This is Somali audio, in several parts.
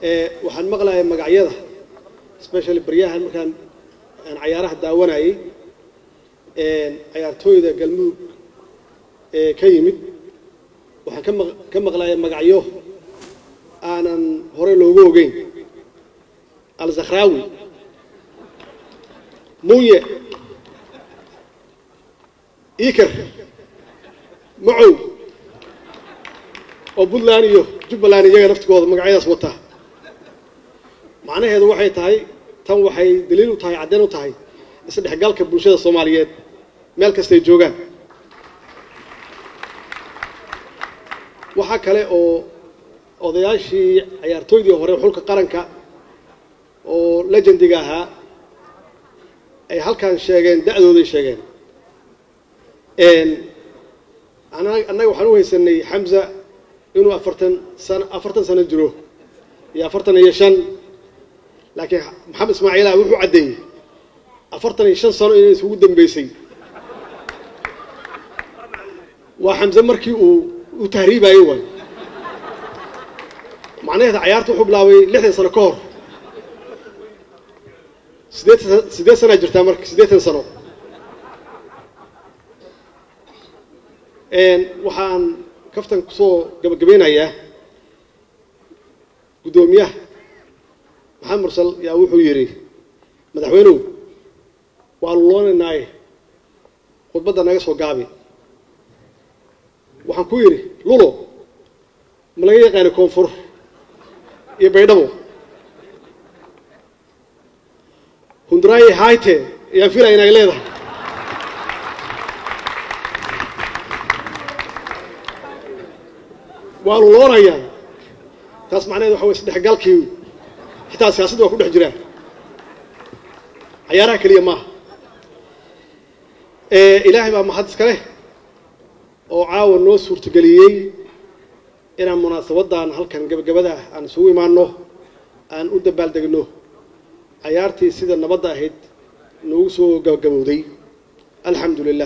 waxaan maqlayaa magacyada especially baryahan markaan aan ciyaaraha daawanayay ciyaartooyda galmudug ka yimid waxaan ka maqlayaa magacyo aanan hore loogu ogeyn al-Zakhrawi Muye Iker Macow oo Puntland iyo Jubbaland iyaga naftigooda magacyadaas wata macnaheedu waxay tahay tan waxay daliil u tahay caddeyn u tahay isdhexgalka bulshada Soomaaliyeed meel kasta ay joogaan waxa kale oo odayaashii ciyaartooydii hore xulka qaranka oo legendiga ahaa ay halkan sheegeen da'dooday sheegeen annaga waxaan u haysanay Hamza inuu 40 sano jiro iyo 45 laakiin Maxamed Ismaaciil wuxuu cadeeyay 45 sano inay isugu dambeysay waa Hamza markii uu tahriibayo way macnaheedu ciyaartu wuxuu bilaabay 60 sano ka hor 8 sano jirtaa markii 8 sano waxaan kaftan kusoo gabagabeynayaa gudoomiyaha Maxamed Mursal yaa wuxuu yiri madaxweynuhu waa loonanaay khudbadda naga soo gaabi waxaan ku yiri lulo ma laga yaqaan koonfur iyo baydhabo hundraay hayte yaa filayna inay leedahay waa loonaya taas macnaheedu waxa way isdhexgalkii xitaa siyaasadda waa ku dhex jiraan ciyaaraha kaliya maaha ilaahay baa mahad iska leh oo caawa noo suurtageliyey inaan munaasabadan halkan gabagabada aan isugu imaano aan u dabaaldegno ciyaartii sida nabadda ahayd noogu soo gabagabowday alxamdulilah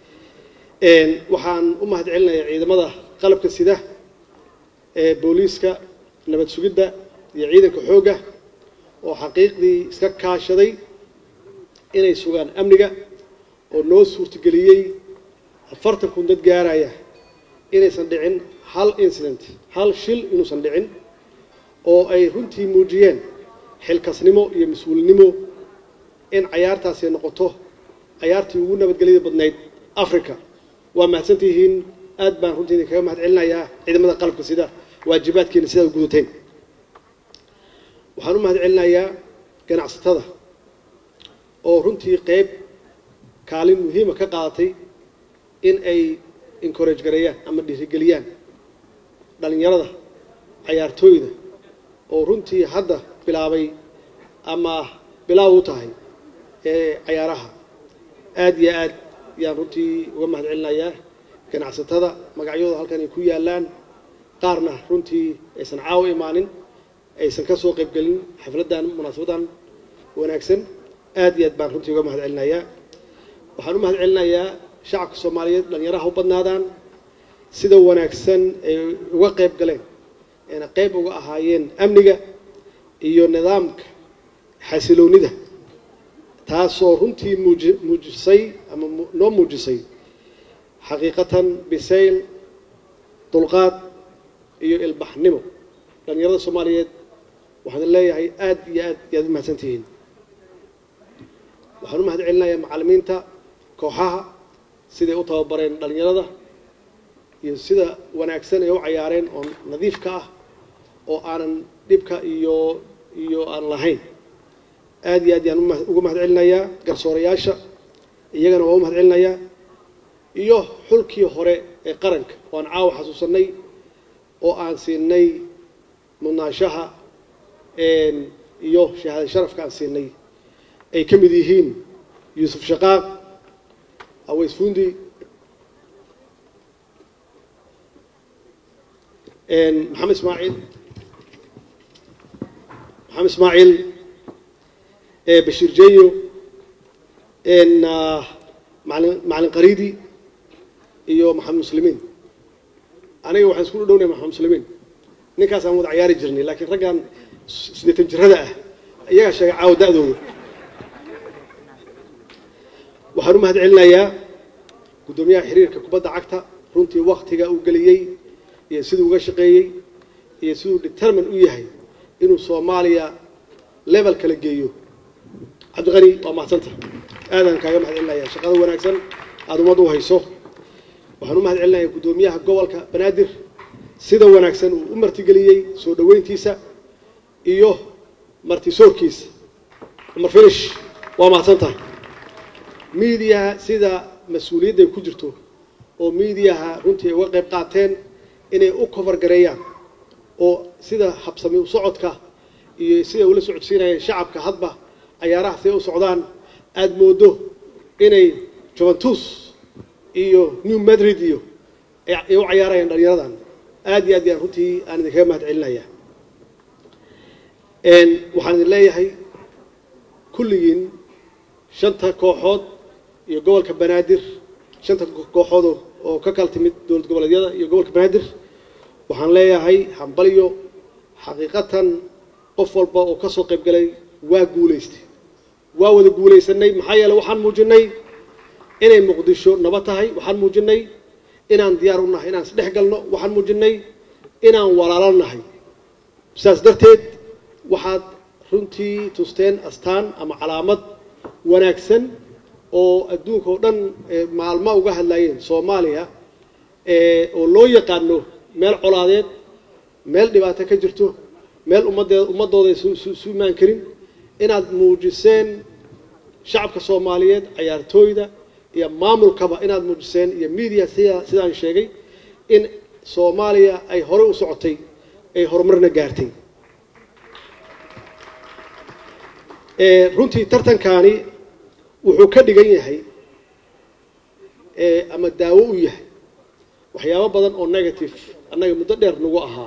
waxaan u mahad celinayaa ciidamada qalabka sida booliiska nabad sugidda iyo ciidanka xoogga oo xaqiiqdii iska kaashaday inay sugaan amniga oo noo suurtageliyey 40 dad gaaraya inaysan dhicin hal incident hal shil inuusan dhicin oo ay runtii muujiyeen xilkasnimo iyo mas'uulnimo in ciyaartaasi noqoto ciyaartii ugu nabadgelyada badnayd Afrika waa mahadsantihiin aad baan runtii kaga mahad celinayaa ciidamada qalabka sida waajibaadkeena sida u gudateen waxaan u mahad celinayaa ganacsatada oo runtii qayb kaalin muhiim ah ka qaadatay in ay encourage gareeyaan ama dhiirigeliyaan dhalinyarada ciyaartooyda oo runtii hadda bilaabay ama bilaaw u tahay ciyaaraha aad iyo aad yaan runtii uga mahad celinayaa ganacsatada magacyadooda halkan ay ku yaalaan qaarna runtii aysan caaw imaanin aysan ka soo qayb galin xafladan munaasabadan wanaagsan aad iyo aad baan runtii uga mahad celinayaa waxaan u mahad celinayaa shacabka Soomaaliyeed dhalinyaraha u badnaadaan sida wanaagsan ay uga qayb galeen in qayb uga ahaayeen amniga iyo nidaamka xasiloonida taasoo runtii muujisay ama noo muujisay xaqiiqatan bisayl dulqaad iyo ilbaxnimo dhalinyarada Soomaaliyeed waxaan leeyahay aad iyo aad u mahadsantihiin waxaan u mahad celinayaa macallimiinta kooxaha sida u tababareen dhalinyarada iyo sida wanaagsan ay u ciyaareen oo nadiif ka ah oo aanan dhibka iyo aan lahayn aad iyo aad yaan ugu mahad celinayaa garsoorayaasha iyagana waa u mahad celinayaa iyo xulkii hore ee qaranka oo aan caawa xasuusanay oo aan siinay munaashaha iyo shahaado sharafka aan siinay ay ka mid yihiin Yusuf Shaqaaq Aways Fundi محمد إسماعيل بشير جيو معلن قريدي iyo maxamed muslimiin aniga waxaan isku dhownahay maxamed muslimiin ninkaas aan wada ciyaari jirnay laakiin raggan 80 jirada ah iyaga sheegay caaw da'dooda waxaan u mahadcelinayaa gudoomiyaha xiriirka kubadda cagta runtii waqtiga uu galiyay iyo sidoo uga shaqeeyay iyo sidoo determine u yahay inuu Soomaaliya level kala geeyo cabdiqani waa mahadsantahay aadan kaaga mahadcelinayaa shaqada wanaagsan aad umadu hayso waxaan u mahadcelinayaa gudoomiyaha gobolka Banaadir sida wanaagsan uu u martigeliyay soo dhaweyntiisa iyo martisoorkiisa Umar Finish waa mahadsantahay media sida mas'uuliyadda ku jirto oo meediaha runtii uga qayb qaateen inay u cover gareeyaan oo sida habsami u socodka iyo sida ula socodsiinayaan shacabka hadba ciyaaraha si u socdaan aad moodo inay Juventus iyo New Madrid iyo ay u ciyaarayaan dhalinyaradan aad iyo aad runtii aan idinka mahadcelinayaa waxaan leeyahay kulligiin shanta kooxood iyo gobolka Banaadir shanta kooxood oo ka kala timid dowlad goboleedyada iyo gobolka Banaadir waxaan leeyahay hambaliyo xaqiiqatan qof walba oo ka soo qayb galay waa guuleystay waa wada guuleysanay maxaa yeelay waxaan muujinay inay Muqdisho nabad tahay waxaan muujinay inaan diyaar u nahay inaan isdhex galno waxaan muujinay inaan walaalanahay sidaas darteed waxaad runtii tusteen astaan ama calaamad wanaagsan oo adduunka oo dhan maalmo uga hadlayeen Soomaaliya oo loo yaqaano meel colaadeed meel dhibaato ka jirto meel ummadooda suumaan karin inaad muujiseen shacabka Soomaaliyeed ciyaartooyda iyo maamulkaba inaad muujiseen iyo media sidaan sheegay in Soomaaliya ay hore u socotay ay horumarna gaartay runtii tartankaani wuxuu ka dhigan yahay ama daawo u yahay waxyaabo badan oo negative annaga muddo dheer nagu ahaa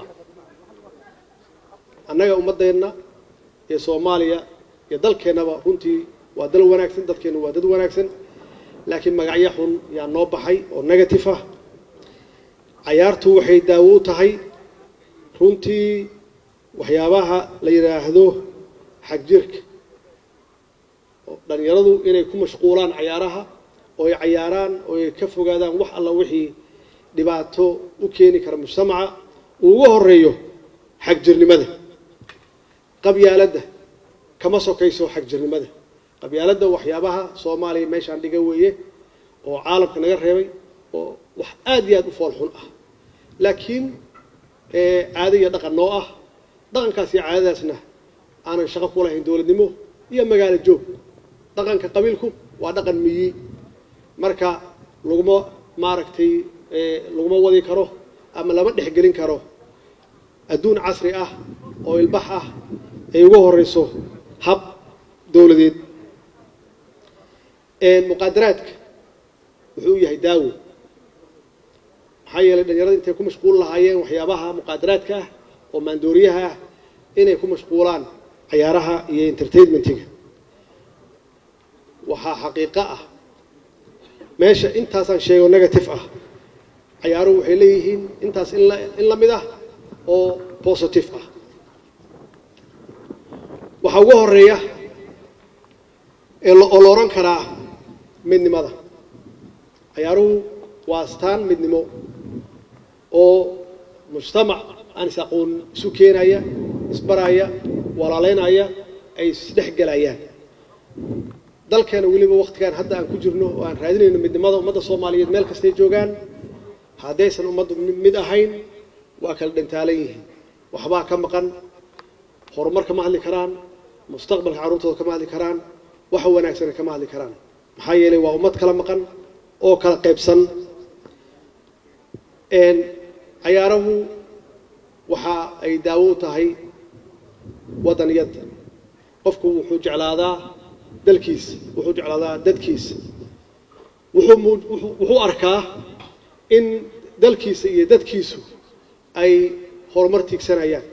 annaga ummadeena ee Soomaaliya iyo dalkeenaba runtii waa dal wanaagsan dadkeena waa dad wanaagsan laakiin magacyo xun yaa noo baxay oo negative ah ciyaartu waxay daawo u tahay runtii waxyaabaha la yiraahdo xag jirka dhalinyaradu inay ku mashquulaan ciyaaraha oo ay ciyaaraan oo ay ka fogaadaan wax alla wixii dhibaato u keeni kara mujtamaca ugu horeeyo xag jirnimada qabyaaladda kama sokayso xag jirnimada qabyaaladda waxyaabaha Soomaaliya meeshaan dhiga weeye oo caalamka naga reebay oo wax aad iyo aad u fool xun ah laakiin caadi iyo dhaqan noo ah dhaqankaas iyo caadadaasna aanan shaqo ku lahayn dawladnimo iyo magaalo joog dhaqanka qabiilku waa dhaqan miyi marka laguma maaragtay laguma wadi karo ama lama dhexgelin karo adduun casri ah oo ilbax ah ay ugu horeyso hab dawladeed muqaadaraadka wuxuu yahay daawo maxaa yeelay dhalinyarada intay ku mashquul lahaayeen waxyaabaha muqaadaraadka ah oo maandooriyaha ah inay ku mashquulaan ciyaaraha iyo entertainmentiga waxaa xaqiiqo ah meesha intaasaan sheego negative ah ciyaaruhu waxay leeyihiin intaas in la mid ah oo positive ah waxa ugu horeeya ee la oran karaa midnimada ciyaaruhu waa astaan midnimo oo mujtamac aan isaqoon isu keenaya isbaraya walaaleynaya ay isdhex galayaan dalkeena waliba waqtigan hadda aan ku jirno oo aan raadinayno midnimada ummadda Soomaaliyeed meel kasta ay joogaan haddaysan ummaddu mid ahayn waa kala dhantaalan yihiin waxba ka maqan horumar kama hadli karaan mustaqbalka carruurtooda kama hadli karaan wax wanaagsan kama hadli karaan maxaa yeelay waa ummad kala maqan oo kala qaybsan ciyaaruhu waxa ay daawo u tahay wadaniyada qofku wuxuu jeclaadaa dalkiisa wuxuu jeclaadaa dadkiisa wuxuu arkaa in dalkiisa iyo dadkiisu ay horumar tiigsanayaan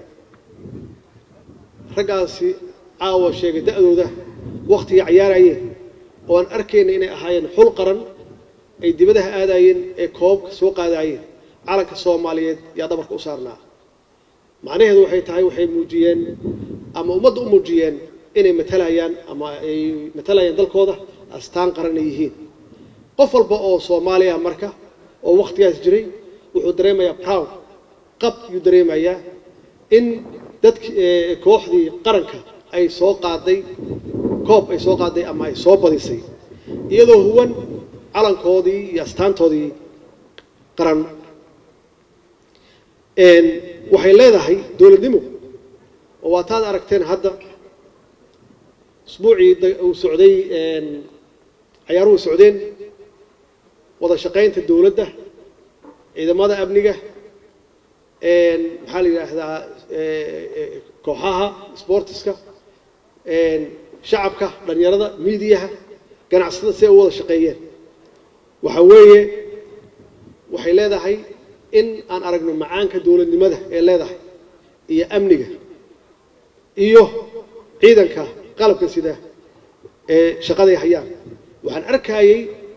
ragaasi caawa sheegay da'dooda waqtiga ciyaarayeen oo aan arkayna inay ahaayeen xul qaran ay dibadaha aadayeen ee koobka soo qaadayeen calanka Soomaaliyeed yaa dhabarka u saarnaa macnaheedu waxay tahay waxay muujiyeen ama ummadda u muujiyeen inay matalayaan ama ay matalayaan dalkooda astaan qaran yihiin qof walba oo Soomaaliya marka oo waqtigaas jiray wuxuu dareemayaa proud qab yu dareemayaa in dadka kooxdii qaranka ay soo qaaday koob ay soo qaaday ama ay soo badisay iyadoo huwan calankoodii iyo astaantoodii qaran waxay leedahay dawladnimo oo waataad aragteen hadda اسبوعي وسعودي عيارو سعودين وضع شقين الدولة ده إذا ماذا أبنيه محل هذا كوحها سبورتسكا شعبك لن يرضى ميديها كان عصنا سوى وضع شقيين وحويه وحيلا ده هي إن أنا أرجع معانك الدولة لماذا إلا ده هي أمنيه إيوه عيدا كه qalabka sida shaqada hayaan waxaan arkayay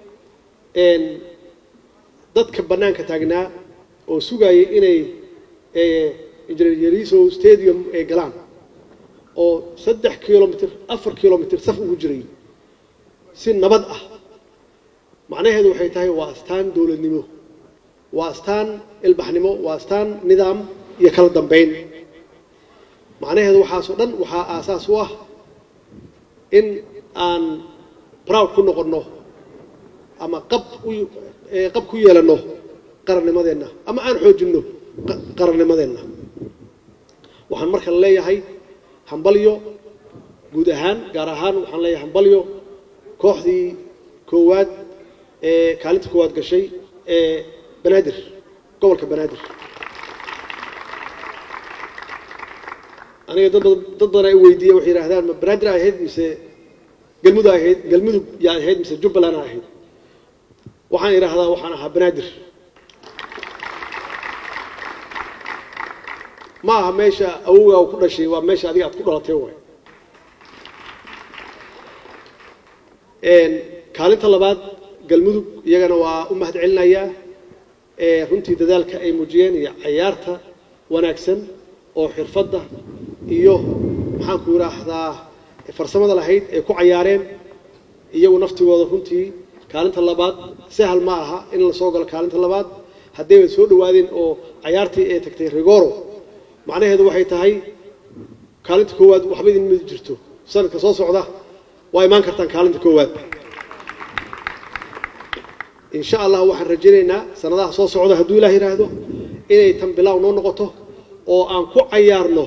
dadka banaanka taagnaa oo sugayay inay injineeriso stadium ay galaan oo 3 kilomitir 4 kilomitir saf ugu jiray si nabad ah macnaheedu waxay tahay waa astaan dawladnimo waa astaan ilbaxnimo waa astaan nidaam iyo kala dambeyn macnaheedu waxa soo dhan waxa aasaas u ah in aan proud ku noqono ama qab ku yeelano qarannimadeena ama aan xoojino qarannimadeena waxaan marka leeyahay hambalyo guud ahaan gaar ahaan waxaan leeyahay hambalyo kooxdii koowaad kaalinta koowaad gashay banaadir gobolka banaadir aniga dad badan ay weydiiyay waxay yiraahdaan ma banaadir ahayd mise galmudug yaa ahayd mise jubbaland ahayd waxaan yiraahdaa waxaan ahaa banaadir ma aha meesha awowga ku dhashay waa meesha adiga aad ku dhalatay way kaalinta labaad galmudug iyagana waa u mahad celinayaa runtii dadaalka ay muujiyeen iyo ciyaarta wanaagsan oo xirfadda iyo maxaan ku yiraahdaa farsamada lahayd ay ku ciyaareen iyagu naftigooda runtii kaalinta labaad sahal ma aha in la soo galo kaalinta labaad haddii ay soo dhawaadeen oo ciyaartii ay tagtay rigoro macnaheedu waxay tahay kaalinta koowaad waxba idin mid jirto sanadka soo socda waa imaan kartaan kaalinta koowaad insha Allah waxaan rajaynaynaa sanadaha soo socda hadduu Ilaahay yiraahdo inay tan bilaaw noo noqoto oo aan ku ciyaarno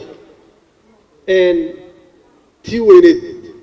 tii weyneed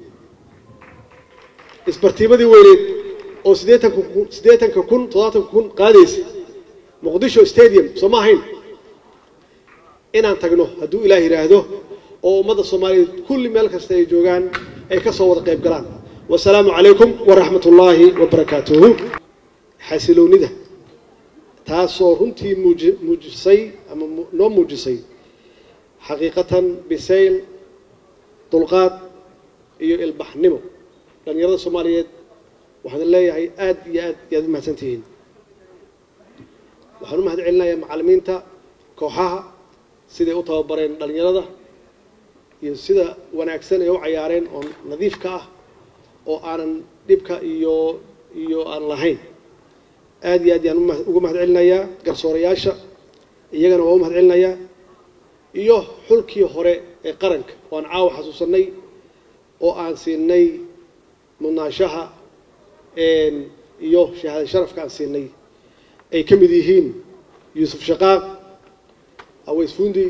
isbartiibadii weyneed oo 80 kun qaadaysa muqdisho stadium Soomaaliya inaan tagno hadduu Ilaahay yiraahdo oo ummadda Soomaaliyeed kulli meel kasta ay joogaan ay ka soo wada qayb galaan wassalaamu calaykum waraxmatullaahi wabarakaatuhu xasiloonida taasoo runtii muujisay ama noo muujisay xaqiiqatan bisayl dulqaad iyo ilbaxnimo dhalinyarada Soomaaliyeed waxaan leeyahay aad iyo aad mahadsantihiin waxaan u mahad celinayaa macallimiinta kooxaha siday u tababareen dhalinyarada iyo sida wanaagsan ay u ciyaareen oo nadiifka ah oo aanan dhibka iyo aan lahayn aad iyo aad ugu mahad celinayaa garsoorayaasha iyagana waa u mahad celinayaa iyo xulkii hore ee qaranka oo aan caawa xasuusanay oo aan siinay munaashaha iyo shahaada sharafka aan siinay ay ka mid yihiin Yusuf Shaqaaq Aways Fundi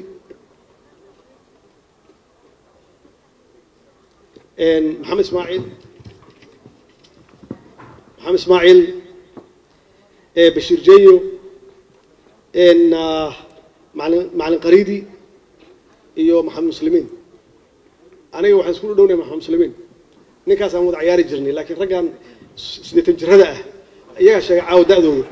محمد إسماعيل بشير جيو معلن قريدي iyo maxamed muslimiin aniga waxaan isku dhownahay maxamed muslimiin ninkaas aan wada ciyaari jirnay laakiin raggan 80 jirada ah iyaga sheegay caawdadooda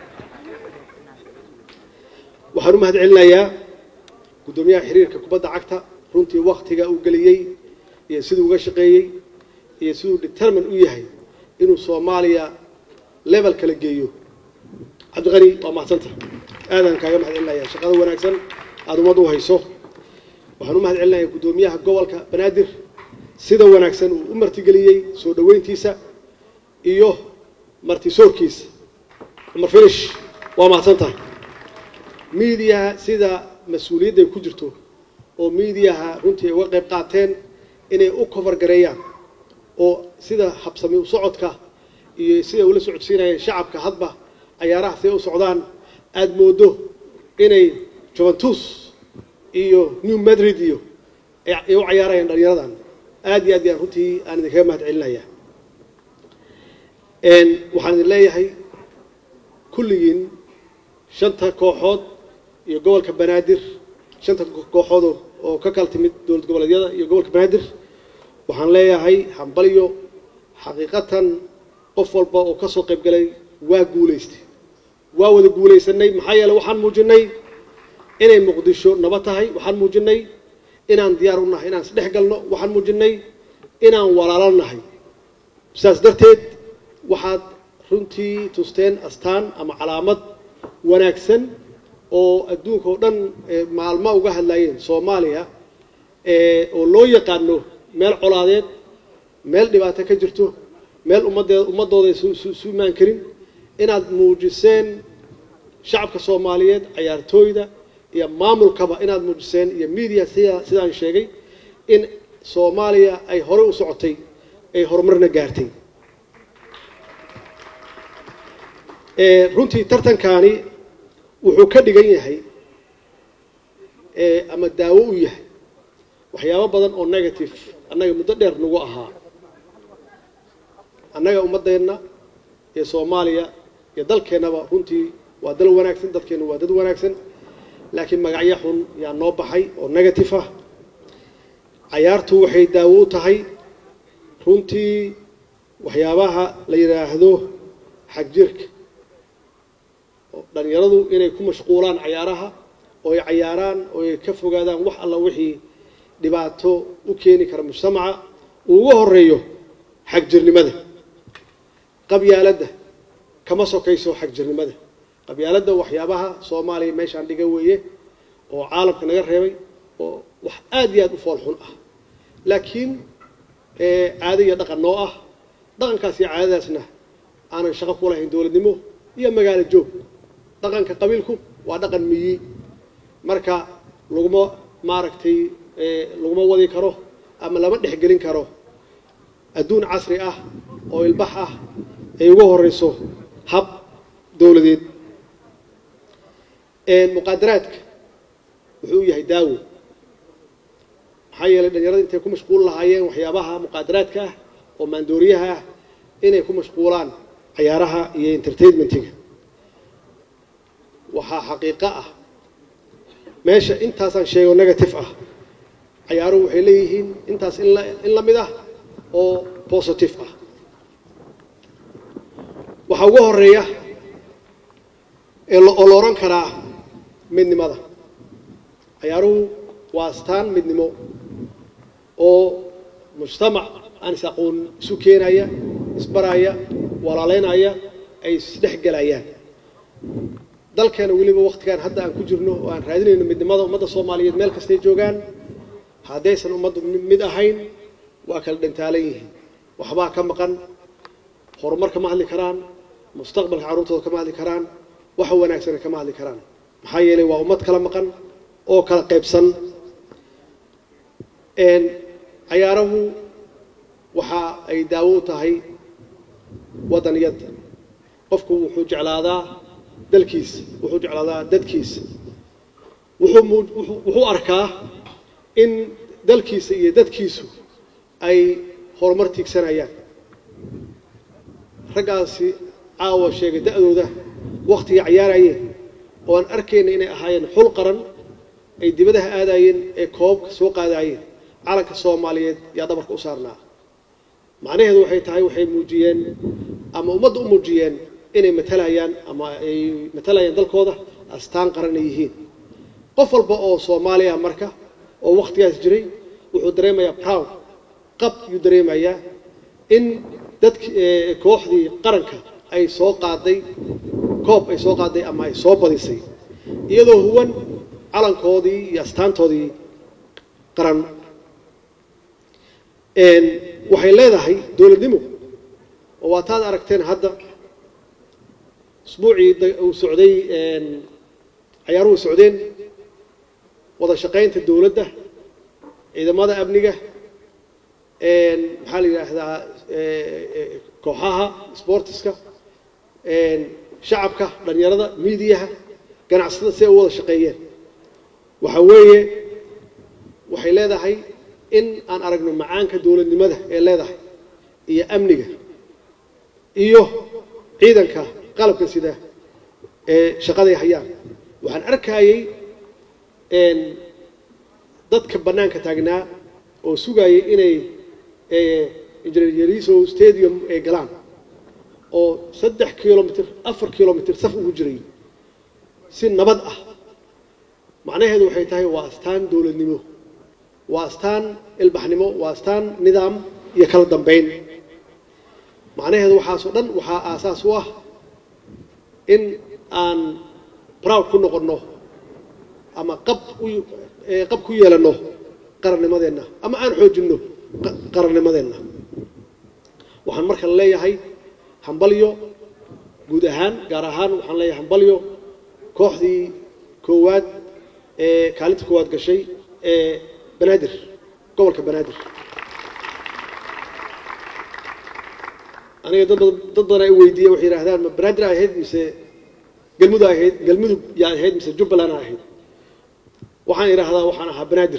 waxaan u mahad celinayaa gudoomiyaha xiriirka kubadda cagta runtii waqtiga uu galiyay iyo sidoo uga shaqeeyay iyo sidoo determine u yahay inuu Soomaaliya level kala geeyo cabdi qani waa mahadsantahay aadan kaaga mahad celinayaa shaqada wanaagsan aad umad u hayso waxaan u mahad celinayaa gudoomiyaha gobolka Banaadir sida wanaagsan uu u martigeliyay soo dhaweyntiisa iyo martisoorkiisa Umar Finish waa mahadsantahay media sida mas'uuliyadda ku jirto oo meediyaha runtii uga qayb qaateen inay u cover gareeyaan oo sida habsami u socodka iyo sida ula socodsiinayaan shacabka hadba ciyaaraha si u socdaan aad moodo inay Juventus iyo New Madrid iyo ay u ciyaarayaan dhalinyaradan aad iyo aad runtii aan idinka mahad celinayaa waxaan leeyahay kulligiin shanta kooxood iyo gobolka Banaadir shanta kooxood oo ka kala timid dowlad goboleedyada iyo gobolka Banaadir waxaan leeyahay hambaliyo xaqiiqatan qof walba oo ka soo qayb galay waa guuleystay waa wada guuleysanay maxaa yeelay waxaan muujinay inay Muqdisho nabad tahay waxaan muujinay inaan diyaar u nahay inaan isdhex galno waxaan muujinay inaan walaalanahay saas darteed waxaad runtii tusteen astaan ama calaamad wanaagsan oo adduunka oo dhan maalmo uga hadlayeen Soomaaliya oo loo yaqaano meel colaadeed meel dhibaato ka jirto meel ummadooda suumaan karin inaad muujiseen shacabka Soomaaliyeed ciyaartooyda iyo maamulkaba inaad muujiseen iyo media sidaan sheegay in Soomaaliya ay hore u socotay ay horumarna gaartay runtii tartankaani wuxuu ka dhigan yahay ama daawo u yahay waxyaabo badan oo negative annaga muddo dheer nagu ahaa annaga ummadeena ee Soomaaliya iyo dalkeenaba runtii waa dal wanaagsan dadkeena waa dad wanaagsan laakiin magacyo xun yaa noo baxay oo negative ah ciyaartu waxay daawo u tahay runtii waxyaabaha la yiraahdo xag jirka dhalinyaradu inay ku mashquulaan ciyaaraha oo ay ciyaaraan oo ay ka fogaadaan wax alla wixii dhibaato u keeni kara mujtamaca ugu horeeyo xag jirnimada qabyaaladda kama sokayso xag jirnimada qabyaaladda waxyaabaha Soomaaliya meeshaan dhiga weeye oo caalamka naga reebay oo wax aad iyo aad u fool xun ah laakiin caadiga dhaqan noo ah dhaqankaas iyo caadadaasna aanan shaqo ku lahayn dawladnimo iyo magaalo joog dhaqanka qabiilku waa dhaqan miyi marka laguma maaragtay laguma wadi karo ama lama dhexgelin karo adduun casri ah oo ilbax ah ay ugu horeyso hab dawladeed muqaadaraadka wuxuu yahay daawo maxaa yeelay dhalinyarada intay ku mashquul lahaayeen waxyaabaha muqaadaraadka ah oo maandooriyaha ah inay ku mashquulaan ciyaaraha iyo entertainmentiga waxaa xaqiiqo ah meesha intaasaan sheego negative ah ciyaaruhu waxay leeyihiin intaas in la mid ah oo positive ah waxa ugu horeeya ee la oran karaa midnimada ciyaaruhu waa astaan midnimo oo mujtamac aan isaqoon isu keenaya isbaraya walaaleynaya ay isdhex galayaan dalkeena waliba waqtigan hadda aan ku jirno oo aan raadinayno midnimada ummadda Soomaaliyeed meel kasta ay joogaan haddaysan ummaddu mid ahayn waa kala dhantaalan yihiin waxba ka maqan horumar kama hadli karaan mustaqbalka carruurtooda kama hadli karaan wax wanaagsan kama hadli karaan maxaa yeelay waa ummad kala maqan oo kala qaybsan ciyaaruhu waxa ay daawo u tahay wadaniyada qofku wuxuu jeclaadaa dalkiisa wuxuu jeclaadaa dadkiisa wuxuu arkaa in dalkiisa iyo dadkiisu ay horumar tigsanayaan ragaasi caawa sheegay da'dooda waqtiga ciyaarayeen oo aan arkayna inay ahaayeen xul qaran ay dibadaha aadayeen ee koobka soo qaadayeen calanka Soomaaliyeed yaa dabarka u saarnaa macnaheedu waxay tahay waxay muujiyeen ama ummaddu u muujiyeen inay matalayaan ama ay matalayaan dalkooda astaan qaran yihiin qof walba oo Soomaaliya marka oo waqtigaas jiray wuxuu dareemayaa proud qab yu dareemayaa in dadka kooxdii qaranka ay soo qaaday koob ay soo qaaday ama ay soo badisay iyadoo huwan calankoodii iyo astaantoodii qaran waxay leedahay dowladnimo oo waataad aragteen hadda usbuucii uu socday ciyaaruhu socdeen wada shaqaynta dowladda ciidamada amniga maxaa la yiraahdaa kooxaha sportiska shacabka dhalinyarada miidiyaha ganacsatada si ay u wada shaqeeyeen waxa weeye waxay leedahay in aan aragno macaanka dowladnimada ee leedahay iyo amniga iyo ciidanka qalabka sida ee shaqaday hayaan waxaan arkayay dadka banaanka taagnaa oo sugayay inay Engineer Yariso Stadium ay galaan oo 3 kilomitir 4 kilomitir saf ugu jiray si nabad ah macnaheedu waxay tahay waa astaan dowladnimo waa astaan ilbaxnimo waa astaan nidaam iyo kala dambeyn macnaheedu waxa soo dhan waxa aasaas u ah in aan proud ku noqono ama qab ku yeelano qarannimadeena ama aan xoojino qarannimadeena waxaan marka leeyahay hambalyo guud ahaan gaar ahaan waxaan leeyahay hambalyo kooxdii koowaad ee kaalinta koowaad gashay ee banaadir gobolka banaadir aniga dad badan ay weydiiyeen waxay yiraahdaan ma banaadir ahayd mise galmudug yaa ahayd mise jubbaland ahayd waxaan yiraahdaa waxaan ahaa banaadir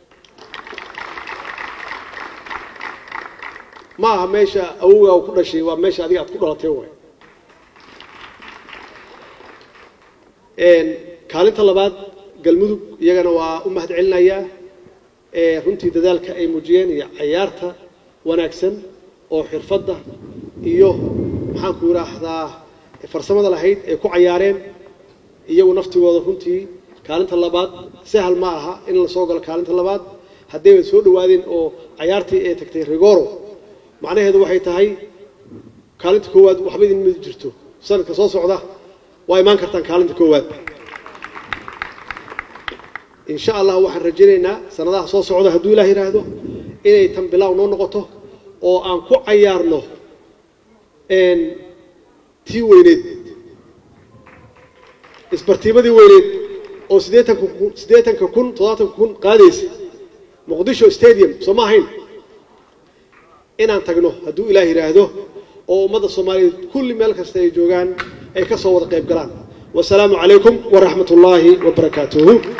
ma aha meesha awowga ku dhashay waa meesha adiga aad ku dhalatay way kaalinta labaad galmudug iyagana waa u mahad celinayaa runtii dadaalka ay muujiyeen iyo ciyaarta wanaagsan oo xirfadda iyo maxaan ku yiraahdaa farsamada lahayd ee ku ciyaareen iyagu naftigooda runtii kaalinta labaad sahal ma aha in la soo galo kaalinta labaad haddii ay soo dhawaadeen oo ciyaartii ay tagtay rigoro macnaheedu waxay tahay kaalinta koowaad waxba idin mid jirto sanadka soo socda waa imaan kartaan kaalinta koowaad إن شاء الله وحن رجلنا سنة صوص عودة هدو الله يرهدو إنه تنبلاو نو نقطه أو أنكو عيارنه إن تي وينيد إسبرتيبة دي وينيد أو سديتك كون طلعتك كون قادس مقدشو ستاديوم سماهين إن أنتجنه هدو الله يرهدو أو مدى الصومالي كل ملك استيجوغان أي كسر قيب قران والسلام عليكم ورحمة الله وبركاته